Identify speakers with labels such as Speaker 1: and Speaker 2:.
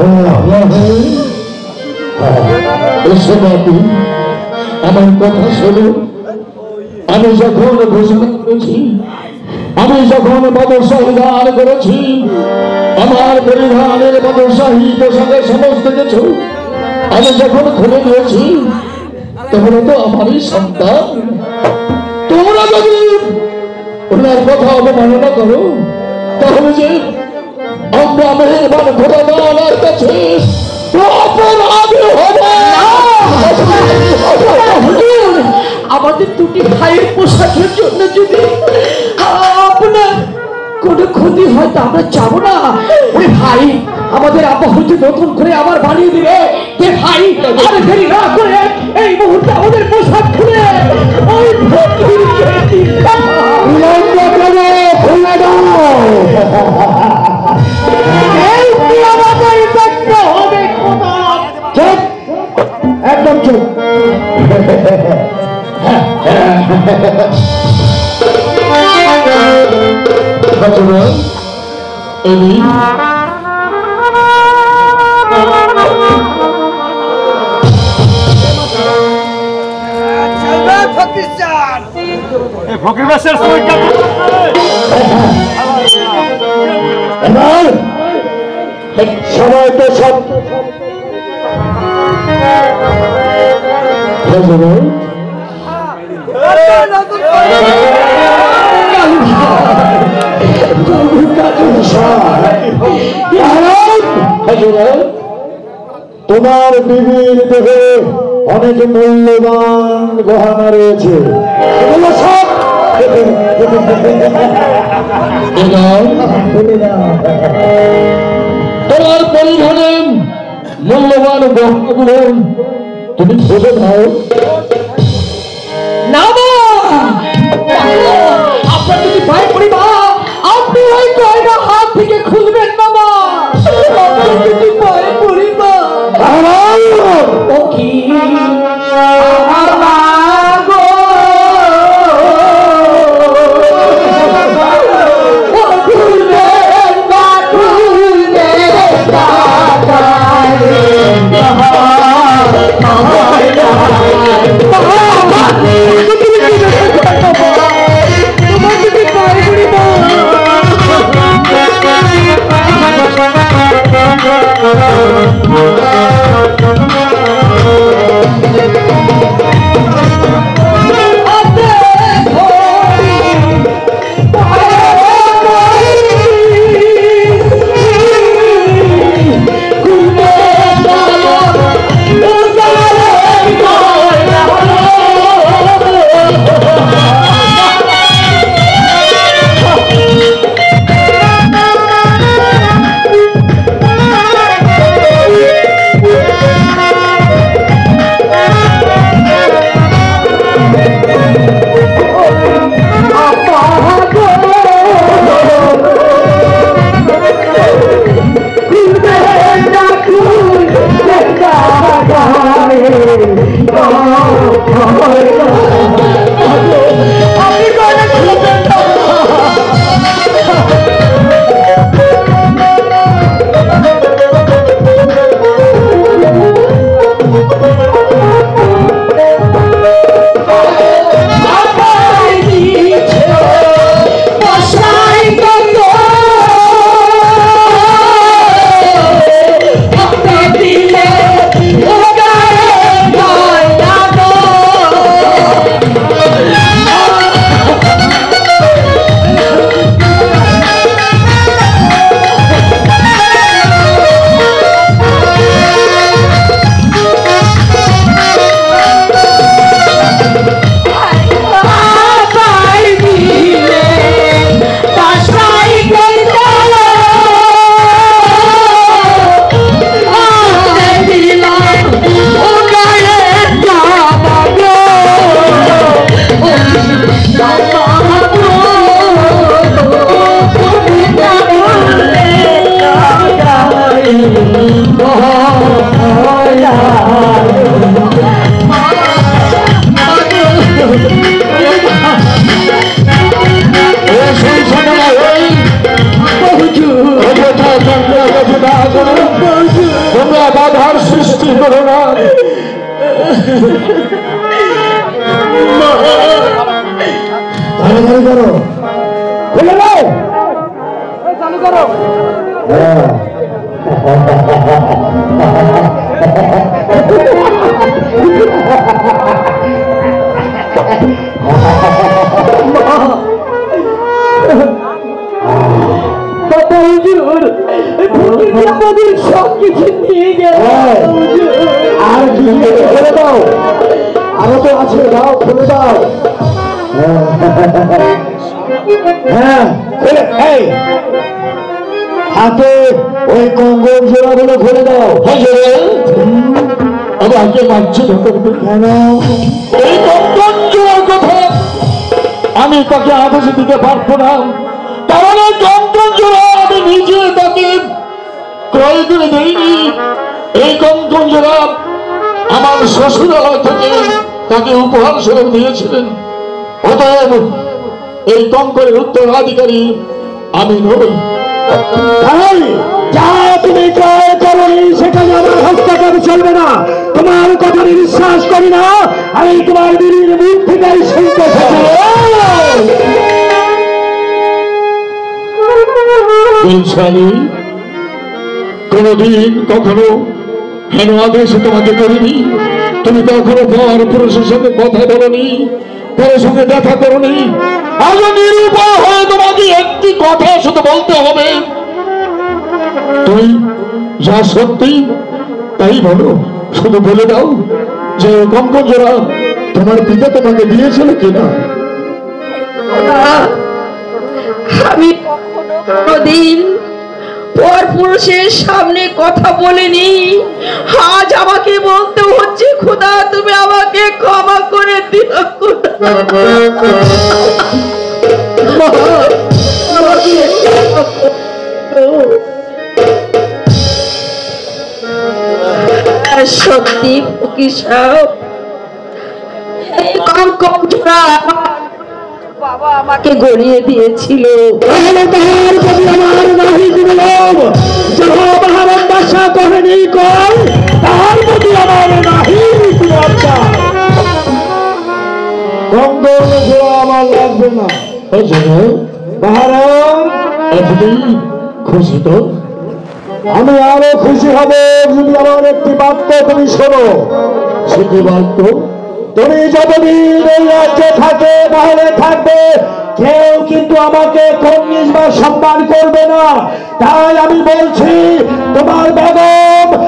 Speaker 1: আমার কথা শোনো। আমি যখন ঘোষণা করেছি, আমি যখন বাদশাহী দান করেছি, আমার পরিধানের বাদশাহী পোশাকের সমস্ত কিছু আমি যখন খুলে দিয়েছি, তোমরা তো আমারই সন্তান। তোমরা যদি ওনার কথা অবমাননা করো, তাহলে যে আমরা মেহেরবান খোদা তাআলার কাছে অপরাধী হব।
Speaker 2: আমাদের দুটি ভাইয়ের পোশাকের জন্য যদি আপনার কোনো ক্ষতি হয় তা আমরা যাবো না। ওই ভাই আমাদের আব্বা হয়তো নতুন করে আবার বানিয়ে দিবে। ভাই আর দেরি না করে এই মুহূর্তে আমাদের পোশাক খুলে ওই
Speaker 1: একদম চুপ। সবাই তো সব তোমার বিবির দেহে অনেক মূল্যবান গহনা রয়েছে, এগুলো সব তোমার পরিধানে মূল্যবান গহনাগুলো তুমি খুঁজে দাও।
Speaker 2: না আপনার যদি ভাই পরিবার আপনি ওই গয়না হাত থেকে খুলবেন না মা। আপনার যদি ভাই পরিবার ও কি আমার মা গো, খুলবেন না খুলবেন
Speaker 1: Bonjour. সৃষ্টি করো না। তাড়াতাড়ি করো, খুলে দাও।
Speaker 2: চালু করো। আমাদের সব কিছু নিয়ে গেল।
Speaker 1: আর কি খুলে দাও, আরো তো আছে, দাও খুলে দাও। হ্যাঁ খুলে, এই হাতে ওই কঙ্গন জোড়াগুলো খুলে দাও। আমাকে মানছে কেন? এই কঙ্গন জোড়ার কথা আমি তাকে আদেশ দিতে পারবো না, কারণ এই কঙ্গন জোড়া আমি নিজে তাকে ক্রয় করে দেইনি। এই কঙ্গন জোড়া আমার শ্বশুরালয় থেকে তাকে উপহার স্বরূপ দিয়েছিলেন। অতএব এই কঙ্করের উত্তরাধিকারী আমি নই। তাই যা তুমি ক্রয় করনি সেখানে আমার হস্তক্ষেপ চলবে না। তোমার কথা আমি বিশ্বাস করি না। আমি তোমার বীরের মুখ থেকে শুনতে চাই। কোনদিন কখনো হেন আদেশ তোমাকে করিনি। তুমি কখনো পর পুরুষের সঙ্গে কথা বলনি, কারোর সঙ্গে দেখা করনি। আজ নিরুপায় হয়ে তোমাকে একটি কথা শুধু বলতে হবে। তুমি যা সত্যি তাই বলো, শুধু বলে দাও যে কঙ্কন জোড়া তোমার পিতা তোমাকে দিয়েছিল কিনা।
Speaker 2: আমি কোনদিন পর পুরুষের সামনে কথা বলিনি। আজ আমাকে বলতে হচ্ছে, খোদা তুমি আমাকে ক্ষমা করে দিও। সত্যি ফকির সাহেব, এই কঙ্কন জোড়া বাবা আমাকে গড়িয়ে দিয়েছিল।
Speaker 1: তাহলে তার প্রতি আমার নাহি কোনো লোভ, যাহা মহারাজ বাদশা করেনি কর, তার প্রতি আমার নাহি কোনো আজ্ঞা। কঙ্কন জোড়া আমার লাগবে না। মহারাজ এতদিন খুশি তো? আমি আরো খুশি হব যদি আমার একটি বাক্য তুমি শোনো। সে কি বাক্য? তুমি যতদিন এই রাজ্যে থাকে তাহলে থাকবে, কেউ কিন্তু আমাকে কর্নিশ বা সম্মান করবে না। তাই আমি বলছি, তোমার বেগম